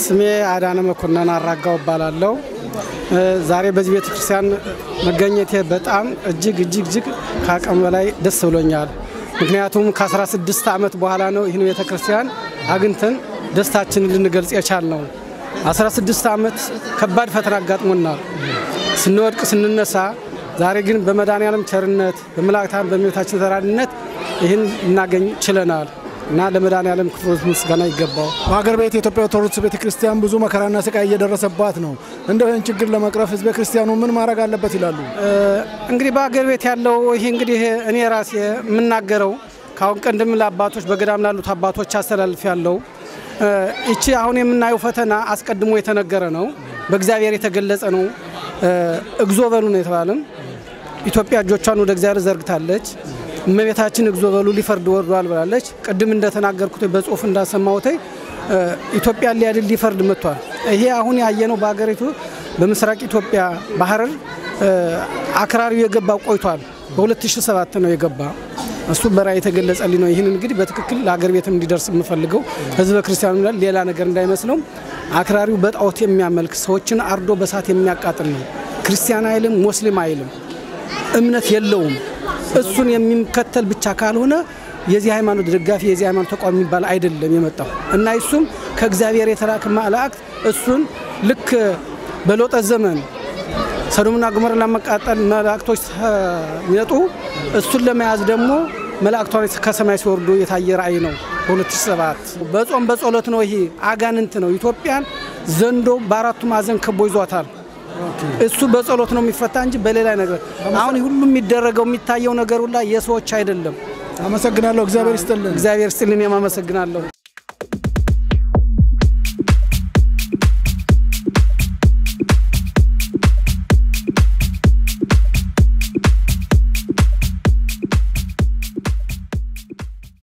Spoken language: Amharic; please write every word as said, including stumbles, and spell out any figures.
ስሜ አዳነ መኮንን አራጋው ባላለው ዛሬ በዚህ ቤተ ክርስቲያን መገኘቴ በጣም እጅግ እጅግ እጅግ ካቀም በላይ ደስ ብሎኛል። ምክንያቱም ከ16 አመት በኋላ ነው ይህን ቤተ ክርስቲያን አግንተን ደስታችንን ልንገልጽ የቻልነው። አስራ ስድስት አመት ከባድ ፈተና አጋጥሞናል። ስንወድቅ ስንነሳ ዛሬ ግን በመድኃኔዓለም ቸርነት በመላእክታን በእመቤታችን ተራዳኢነት ይህን እናገኝ ችለናል እና ለመድኃኔዓለም ክብር ምስጋና ይገባው። በሀገር ቤት የኢትዮጵያ ኦርቶዶክስ ቤተክርስቲያን ብዙ መከራና ስቃይ እየደረሰባት ነው። እንደው ይህን ችግር ለመቅረፍ ህዝበ ክርስቲያኑ ምን ማድረግ አለበት ይላሉ? እንግዲህ በሀገር ቤት ያለው ይሄ እንግዲህ እኔ ራሴ የምናገረው ካሁን ቀደም ለአባቶች በገዳም ላሉት አባቶች አስተላልፍ ያለው እቺ አሁን የምናየው ፈተና አስቀድሞ የተነገረ ነው፣ በእግዚአብሔር የተገለጸ ነው። እግዚኦ በሉ ነው የተባለው። ኢትዮጵያ እጆቿን ወደ እግዚአብሔር ዘርግታለች። እመቤታችን እግዚኦ በሉ ሊፈርድ ወርዷል ብላለች። ቀድም እንደተናገርኩት በጽሁፍ እንዳሰማሁት ኢትዮጵያ ሊያድል ሊፈርድ መጥቷል። ይሄ አሁን ያየነው በአገሪቱ በምስራቅ ኢትዮጵያ ባህር አክራሪው የገባው ቆይቷል። በ2007 ነው የገባ እሱ በራይ የተገለጸልኝ ነው። ይሄን እንግዲህ በትክክል ለሀገር ቤትም እንዲደርስ የምፈልገው ህዝበ ክርስቲያኑ ሌላ ነገር እንዳይመስለው አክራሪው በጣዖት የሚያመልክ ሰዎችን አርዶ በሳት የሚያቃጥል ነው። ክርስቲያን አይልም ሙስሊም አይልም እምነት የለውም። እሱን የሚከተል ብቻ ካልሆነ የዚህ ሃይማኖት ደጋፊ የዚህ ሃይማኖት ተቋም የሚባል አይደለም የመጣው እና እሱም ከእግዚአብሔር የተላከ መልአክ እሱን ልክ በሎጥ ዘመን ሰዶምና ገሞራ ለማቃጠል መላእክቶች ይመጡ እሱን ለመያዝ ደግሞ መላእክቶች ከሰማይ ሲወርዱ የታየ ራእይ ነው። በ2007 በጾም በጸሎት ነው። ይሄ አጋንንት ነው። ኢትዮጵያን ዘንዶ በአራቱ ማዕዘን ከቦ ይዟታል። እሱ በጸሎት ነው የሚፈታ እንጂ በሌላ ነገር አሁን ሁሉ የሚደረገው የሚታየው ነገር ሁላ የሰዎች አይደለም። አመሰግናለሁ። እግዚአብሔር ይስጥልን። እግዚአብሔር ይስጥልን። የማመሰግናለሁ።